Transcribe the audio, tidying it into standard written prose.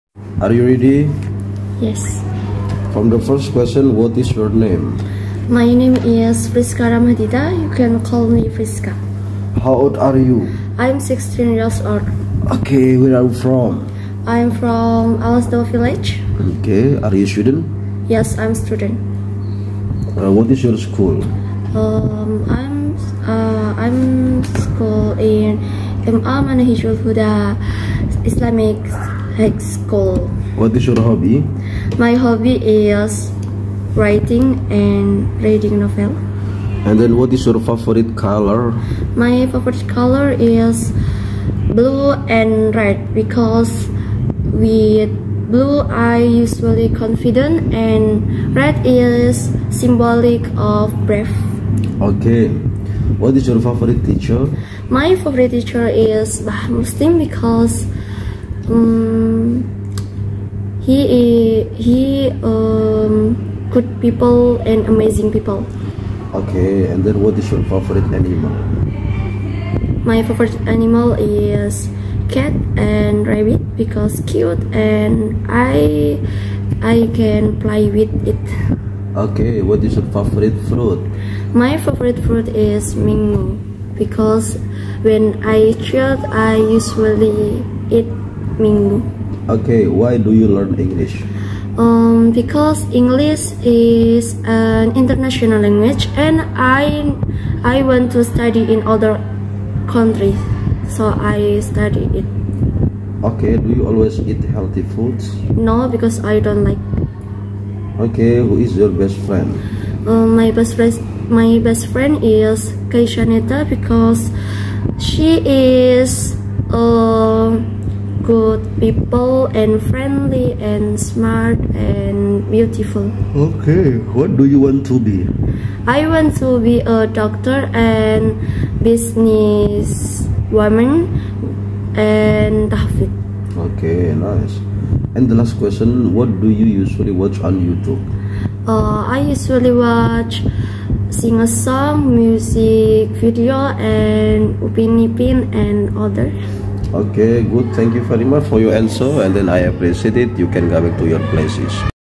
Are you ready? Yes. From the first question, what is your name? My name is Friska Ramadita. You can call me Friska. How old are you? I'm 16 years old. Okay, where are you from? I'm from Alasdaw village. Okay, are you a student? Yes, I'm student. What is your school? I'm school in MA Manahijul Huda Islamic High School. What is your hobby? My hobby is writing and reading novel. And then what is your favorite color? My favorite color is blue and red because with blue I usually confident and red is symbolic of brave. Okay. What is your favorite teacher? My favorite teacher is Bah Muslim because he good people and amazing people. Okay, and then what is your favorite animal? My favorite animal is cat and rabbit because cute and I can play with it. Okay, what is your favorite fruit? My favorite fruit is mango because when I child I usually eat mango. Okay, why do you learn English? Because English is an international language and I want to study in other countries, so I study it. Okay, do you always eat healthy foods? No, because I don't like. Okay, who is your best friend? My best friend is Kaishaneta because she is good people and friendly and smart and beautiful. Okay, what do you want to be? I want to be a doctor and business woman and tahfidz. Okay, nice. And the last question, what do you usually watch on YouTube? I usually watch sing a song, music video, and Upin Ipin and other. Okay, good. Thank you very much for your answer, and then I appreciate it. You can go back to your places.